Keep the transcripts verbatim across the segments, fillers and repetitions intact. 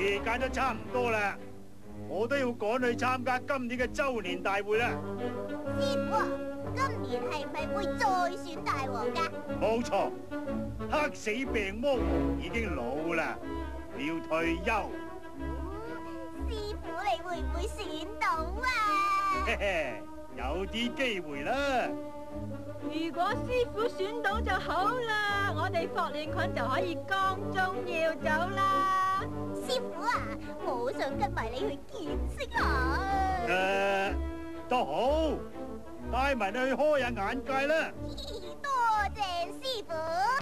時間都差唔多啦，我都要趕去參加今年嘅周年大會啦。 師傅啊，今年係咪會再選大王㗎？ 冇錯，黑死病魔王已經老啦，要退休。 嗯，師傅你會唔會選到啊？ 嘿嘿，有啲機會啦。 如果師傅選到就好啦，我哋霍亂菌就可以光宗耀祖啦。 師傅啊，我想跟埋你去見識下。 誒、呃，都好，帶埋你去開下眼界啦。 多謝師傅。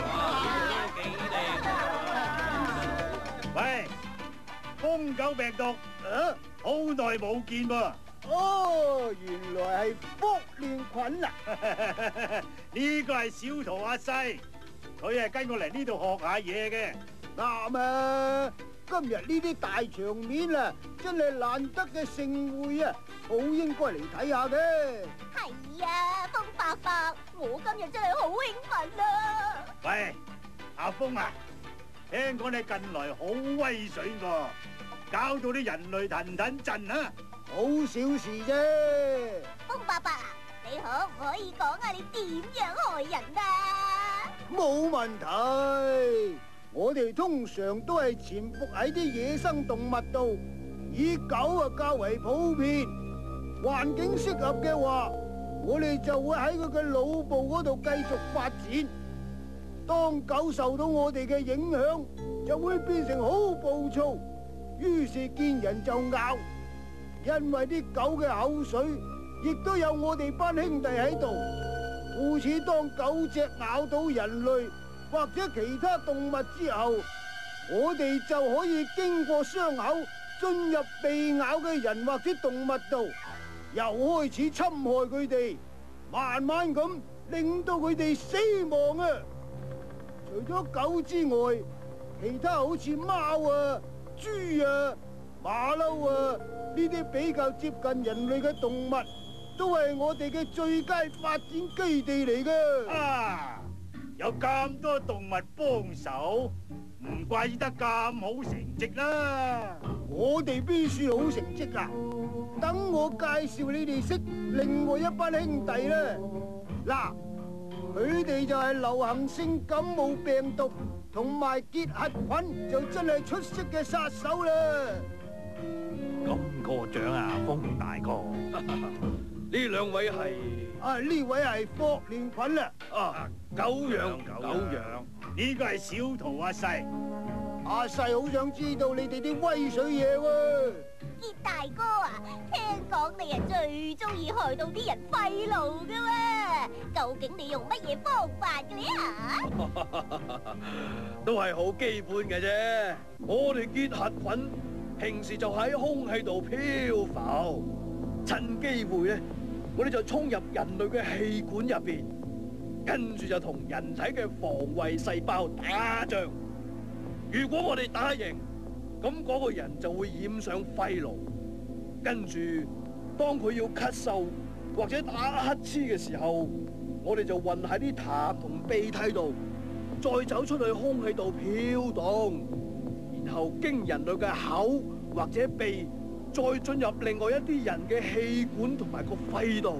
喂，瘋狗病毒，啊，好耐冇見噃。 哦，原來係霍亂菌啊！ 呢個係小徒阿西，佢係跟我嚟呢度學下嘢嘅。 啱啊！今日呢啲大場面啊，真係難得嘅盛會啊，好應該嚟睇下嘅。 係啊，風伯伯，我今日真係好興奮啊！ 喂，阿峰啊，聽講你近來好威水喎，搞到啲人類騰騰震啊！ 好小事啫。 風伯伯啊，你可唔可以講下你點樣害人啊？ 冇問題，我哋通常都係潛伏喺啲野生動物度，以狗啊較為普遍。環境適合嘅話，我哋就會喺佢嘅腦部嗰度繼續發展。當狗受到我哋嘅影響，就會變成好暴躁，於是見人就咬。因為啲狗嘅口水亦都有我哋班兄弟喺度，故此當狗隻咬到人類或者其他動物之後，我哋就可以經過傷口進入被咬嘅人或者動物度，又開始侵害佢哋，慢慢咁令到佢哋死亡啊！除咗狗之外，其他好似貓啊、豬啊、馬騮啊呢啲比較接近人類嘅動物，都係我哋嘅最佳發展基地嚟㗎。 啊，有咁多動物幫手，唔怪得咁好成績啦。 我哋邊算好成績啊？等我介紹你哋識另外一班兄弟啦。嗱，佢哋就係流行性感冒病毒同埋結核菌，就真係出色嘅殺手啦。 咁過獎啊，風大哥。呢兩位係啊，呢位係霍亂菌啦。 啊，久仰久仰。 呢個係小徒阿細。 阿細好想知道你哋啲威水嘢喎。 傑大哥啊，聽講你係最中意害到啲人肺癆嘅喎，究竟你用乜嘢方法嘅呢嚇？ 都係好基本嘅啫。我哋結核菌平時就喺空氣度漂浮，趁機會咧，我哋就衝入人類嘅氣管入邊，跟住就同人體嘅防衛細胞打仗。如果我哋打贏，咁嗰個人就會染上肺癆，跟住當佢要咳嗽或者打乞嗤嘅時候，我哋就混喺啲痰同鼻涕度，再走出去空氣度飄動，然後經人類嘅口或者鼻，再進入另外一啲人嘅氣管同埋個肺度。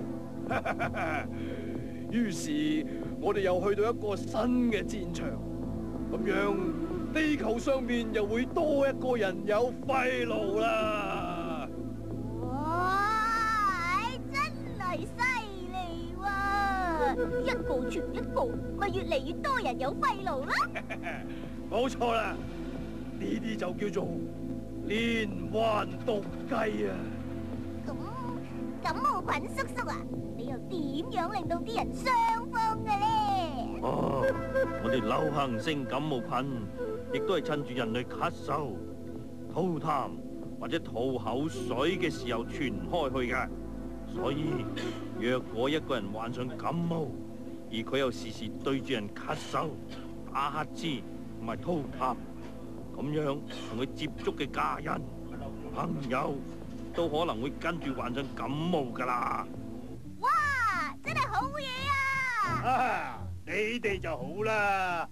於是我哋又去到一個新嘅戰場，咁樣地球上面又會多一個人有肺癆啦！ 哇，真係犀利喎！一個傳一個，咪越嚟越多人有肺癆啦！ 冇錯啦，呢啲就叫做連環毒計啊！ 咁感冒菌叔叔啊，你又點樣令到啲人傷風嘅咧？ 哦，我哋流行性感冒菌亦都係趁住人類咳嗽、吐痰或者吐口水嘅時候傳開去嘅。所以，若果一個人患上感冒，而佢又時時對住人咳嗽、打乞嗤同埋吐痰，咁樣同佢接觸嘅家人、朋友都可能會跟住患上感冒噶啦。 哇，真係好嘢啊！ 啊，你哋就好啦，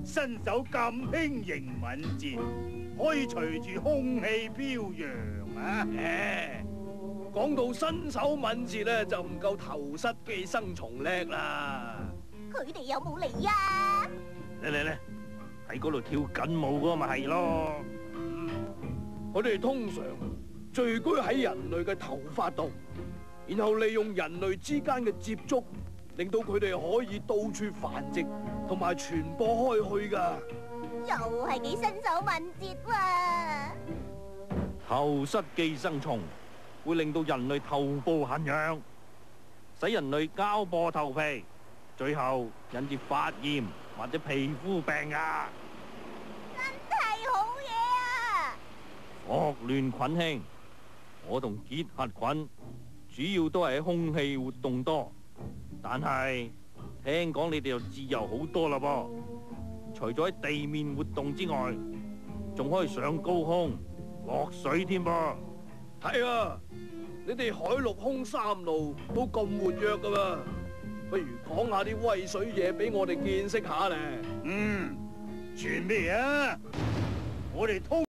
身手咁輕盈敏捷，可以隨住空氣飄揚啊！ 誒，講到身手敏捷咧，就唔夠頭室寄生蟲叻啦。 佢哋有冇嚟呀？ 嚟嚟嚟，喺嗰度跳緊舞嗰個咪係咯。 佢哋通常聚居喺人類嘅頭髮度，然後利用人類之間嘅接觸，令到佢哋可以到處繁殖同埋傳播開去噶。 又係幾身手敏捷喎！ 頭室寄生蟲會令到人類頭部痕癢，使人類膠破頭皮，最後引致發炎或者皮膚病啊！ 真係好嘢啊！ 霍亂菌兄，我同結核菌主要都係喺空氣活動多，但係聽講你哋又自由好多啦噃。除咗喺地面活動之外，仲可以上高空、落水添噃。 係啊，你哋海陸空三路都咁活躍噶嘛，不如講下啲威水嘢俾我哋見識下咧。 嗯，傳咩啊？我哋通。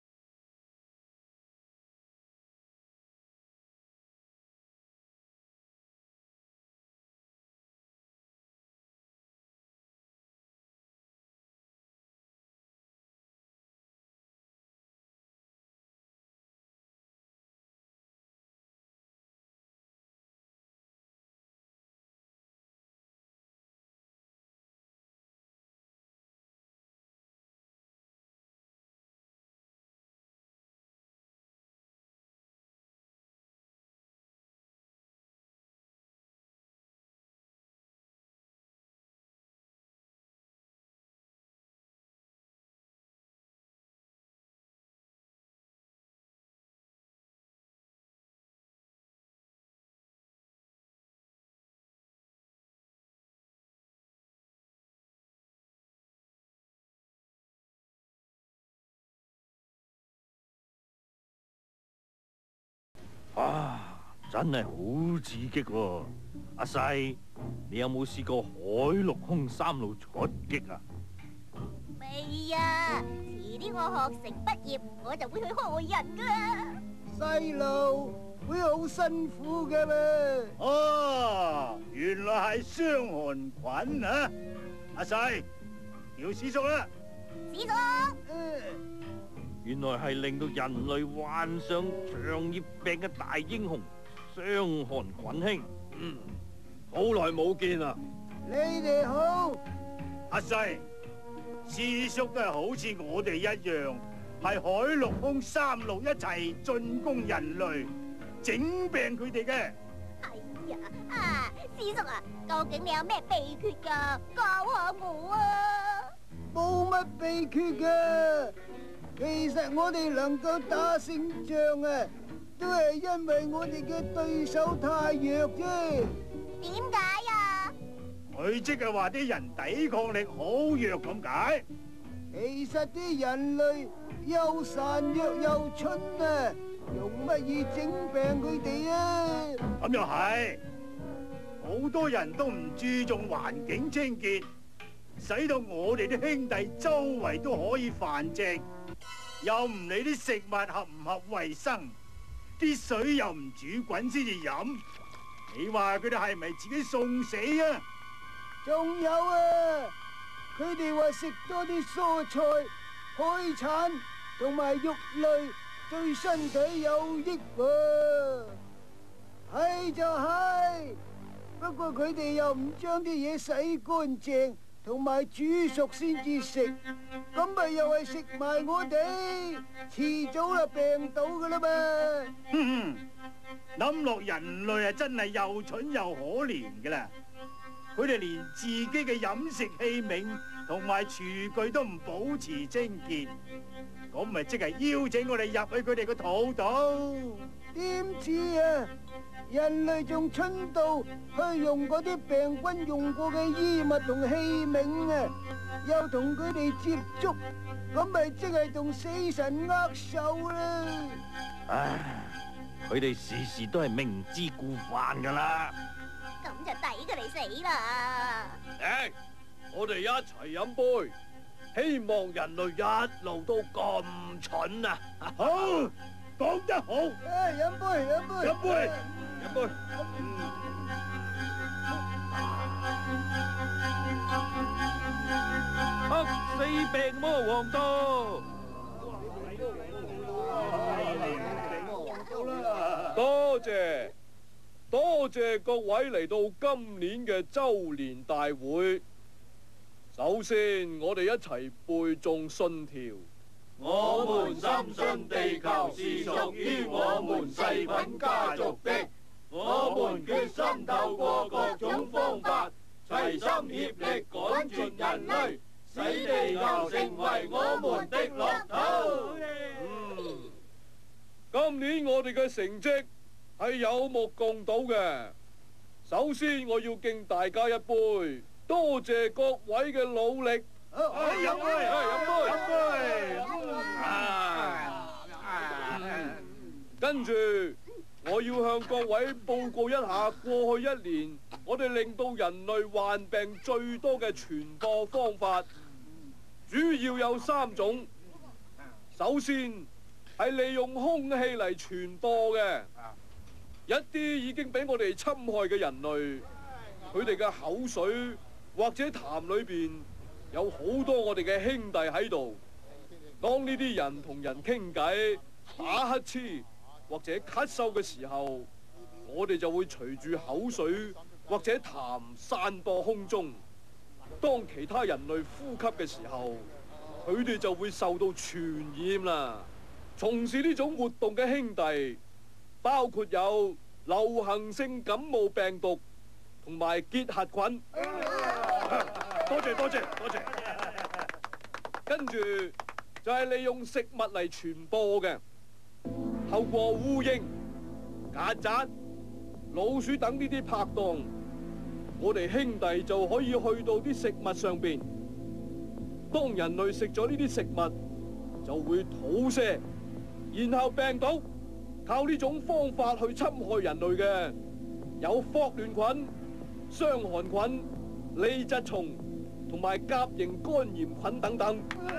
啊，真係好刺激喎！阿細，你有冇試過海陸空三路出擊啊？ 未啊，遲啲我學成畢業，我就會去害人噶啦。 細路會好辛苦嘅咩？ 哦，原來係傷寒菌啊！阿細，叫師叔啦。 師叔， 誒原來係令到人類患上長葉病嘅大英雄傷寒菌兄。 嗯，好耐冇見啦。 你哋好， 阿細，師叔都係好似我哋一樣，係海陸空三路一齊進攻人類，整病佢哋嘅。 哎呀，啊，師叔啊，究竟你有咩秘訣噶？教下我啊！ 冇乜秘訣嘅。其實我哋能夠打勝仗啊，都係因為我哋嘅對手太弱啫。 點解啊？ 佢即係話啲人抵抗力好弱咁解。 其實啲人類又孱弱又蠢啊，用乜嘢整病佢哋啊？ 咁又係，好多人都唔注重環境清潔，使到我哋啲兄弟周圍都可以繁殖。又唔理啲食物合唔合衛生，啲水又唔煮滾先至飲，你話佢哋係咪自己送死啊？ 仲有啊，佢哋話食多啲蔬菜、海產同埋肉類對身體有益喎。係就係，不過佢哋又唔將啲嘢洗乾淨同埋煮熟先至食，咁咪又係食埋我哋，遲早就病到噶啦嘛！ 哼哼，諗落人類啊，真係又蠢又可憐噶啦！佢哋連自己嘅飲食器皿同埋廚具都唔保持清潔，咁咪即係邀請我哋入去佢哋個肚度？ 點知啊，人類仲蠢到去用嗰啲病菌用過嘅衣物同器皿啊，又同佢哋接觸，咁咪即係同死神握手啦！ 唉，佢哋時時都係明知故犯噶啦。 咁就抵佢哋死啦！ 誒，我哋一齊飲杯， 希望人類一路都咁蠢啊！ 好，講得好， 誒，飲杯，飲杯， 飲杯， 飲杯。 黑死病魔王到， 多謝多謝各位嚟到今年嘅周年大會。首先，我哋一齊背誦信條。 我們深信地球是屬於我們細菌家族的，我們決心透過各種方法，齊心協力趕絕人類，使地球成為我們的樂土。 嗯，今年我哋嘅成績係有目共睹嘅。首先，我要敬大家一杯，多謝各位嘅努力。 飲杯， 飲杯， 飲杯。 跟住，我要向各位報告一下過去一年我哋令到人類患病最多嘅傳播方法，主要有三種。首先係利用空氣嚟傳播嘅，一啲已經俾我哋侵害嘅人類，佢哋嘅口水或者痰裏邊有好多我哋嘅兄弟喺度。當呢啲人同人傾偈、打乞嗤或者咳嗽嘅時候，我哋就會隨住口水或者痰散播空中。當其他人類呼吸嘅時候，佢哋就會受到傳染啦。從事呢種活動嘅兄弟包括有流行性感冒病毒同埋結核菌。 多謝多謝多謝。 跟住就係利用食物嚟傳播嘅，透過烏蠅、曱甴、老鼠等呢啲拍檔，我哋兄弟就可以去到啲食物上邊。當人類食咗呢啲食物，就會肚瀉，然後病倒。靠呢種方法去侵害人類嘅有霍亂菌、傷寒菌、痢疾蟲同埋甲型肝炎菌等等。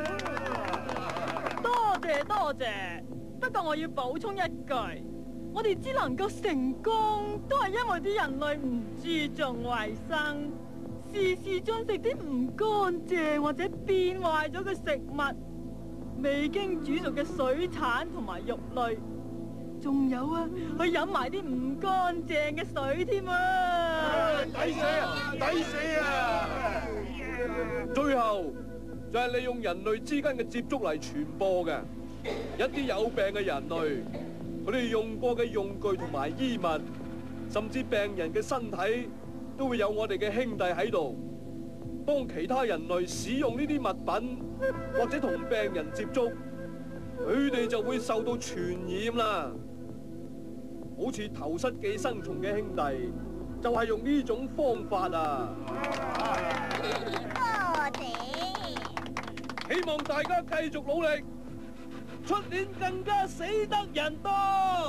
多謝多謝，不過我要補充一句，我哋只能夠成功，都係因為啲人類唔注重衛生，時時進食啲唔乾淨或者變壞咗嘅食物，未經煮熟嘅水產同埋肉類，仲有啊，去飲埋啲唔乾淨嘅水添啊！ 抵死啊！抵死啊！ 最後就係利用人類之間嘅接觸嚟傳播嘅，一啲有病嘅人類，佢哋用過嘅用具同埋衣物，甚至病人嘅身體，都會有我哋嘅兄弟喺度。當其他人類使用呢啲物品或者同病人接觸，佢哋就會受到傳染啦。好似頭虱寄生蟲嘅兄弟，就係用呢種方法啊！ 多謝。 希望大家繼續努力，出年更加死得人多。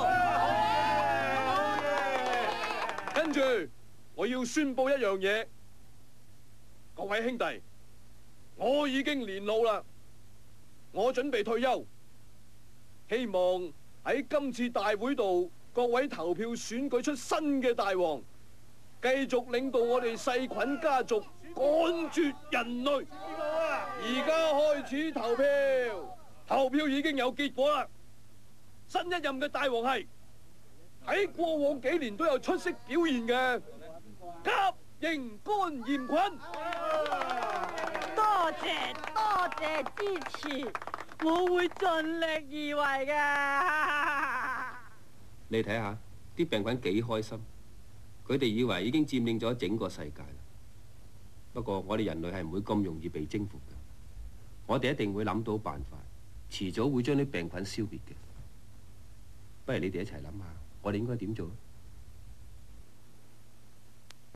跟住我要宣布一樣嘢，各位兄弟，我已經年老啦，我準備退休，希望喺今次大會度，各位投票選舉出新嘅大王，繼續領導我哋細菌家族趕絕人類。而家開始投票，投票已經有結果啦。新一任嘅大王係喺過往幾年都有出色表現嘅甲型肝炎菌。 多謝多謝支持，我會盡力而為㗎。 你睇下啲病菌幾開心，佢哋以為已經佔領咗整個世界啦。不過我哋人類係唔會咁容易被征服嘅，我哋一定會諗到辦法，遲早會將啲病菌消滅嘅。不如你哋一齊諗下，我哋應該點做？